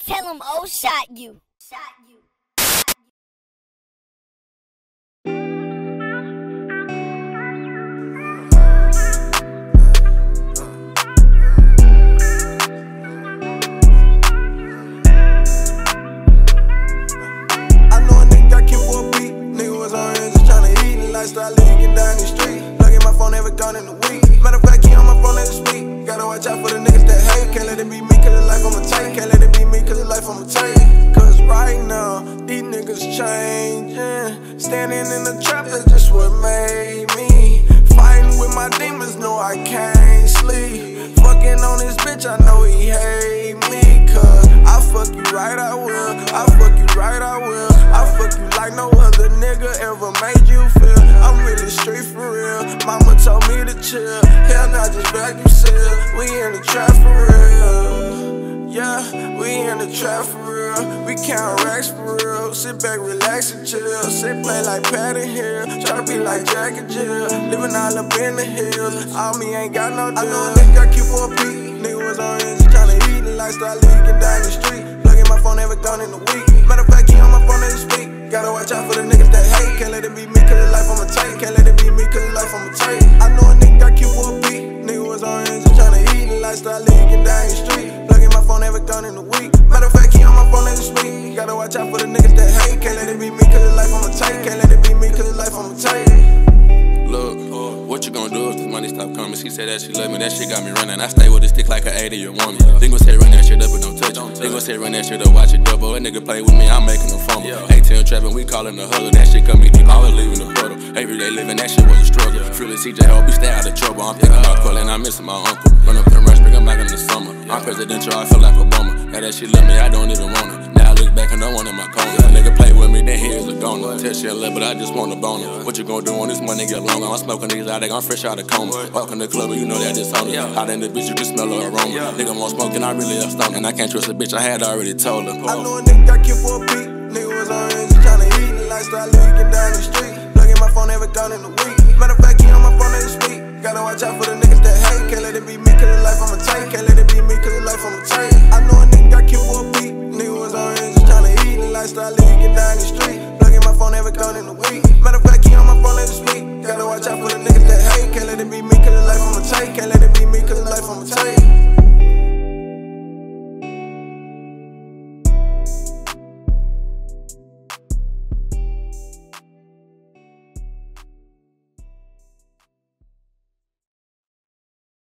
Tell him O shot you. Start leaking down the street. Look at my phone, never gone in a week. Matter of fact, he on my phone as we speak. Gotta watch out for the niggas that hate. Can't let it be me, cause the life I'ma take. Can't let it be me, cause the life I'ma take. Cause right now, these niggas changing. Standing in the trap, that's just what made me. Fighting with my demons, no, I can't sleep. Fucking on this bitch, I know he hate me. Cause I fuck you right, I will. I fuck you right, I will. I fuck you like no other nigga ever made you feel. I'm really street for real. Mama told me to chill. Hell nah, just vacuum seal. We in the trap for real. Yeah, we in the trap for real. We count racks for real. Sit back, relax and chill. Sit play like Patty Hill. Try to be like Jack and Jill. Living all up in the hills. All me ain't got no deal. I know a nigga got cute for a beat. Nigga was on his tryna eat and lifestyle leaking down the street. Plug in my phone, never gone in a week. Matter of fact, he on my phone as we speak. Gotta watch out for the niggas that hate. Can't let it be me, cause the life I'ma take. Can't let it be me, cause the life I'ma take. I know a nigga got cute for a beat. Nigga was on his tryna eat and lifestyle leaking down the street. Plug in my phone, never gone in a week. Matter of fact, he on my phone as we speak. Gotta watch out for the niggas that hate. Can't let it be me, cause the life I'ma take. Can't let it be me, cause the life I'ma take. Look, what you gonna do if the money stop coming? She said that she love me, that shit got me running. I stay with a stick like an 80-year woman. They gon' say run that shit up and don't touch it. They gon' say run that shit up, watch it double. A nigga play with me, I'm making no fumble. ATM trapping, we callin' the huddle. That shit come me deep, I was leaving the puddle. Everyday living, that shit was a struggle. Freely CJ help me stay out of trouble. I'm thinking about pulling, I'm missing my uncle. Run up and rush, bring him back in the summer. I'm presidential, I feel like Obama. Now that she love me, I don't even want her. Now I look back and no one in my corner. A nigga play with me, then he is a goner. Tell shit love, but I just want a boner. What you gonna do when this money get longer? I'm smoking these out, I'm fresh out of coma. Walk in the club, and you know that it's on it. Hot in the bitch, you can smell the aroma. Nigga won't smoke, and I really a stomach. And I can't trust a bitch, I had already told her. I know a nigga got cute for a beat. Nigga was on his tryna eat and lifestyle leaking down the street. Plug in my phone, never gone in a week. Matter of fact, he on my phone as we speak. Gotta watch out for the niggas that hate. Can't let it be me, cause the life I'ma take. Can't let it be me, cause the life I'ma take. I know a nigga got cute for a beat. Nigga was on his tryna eat and lifestyle leaking down the street. Plug in my phone, never gone in a week. Matter of fact, he on my phone as we speak. Gotta watch out for the niggas that hate. Can't let it be me, cause the life I'ma take. Can't let it be me, cause the life I'ma take.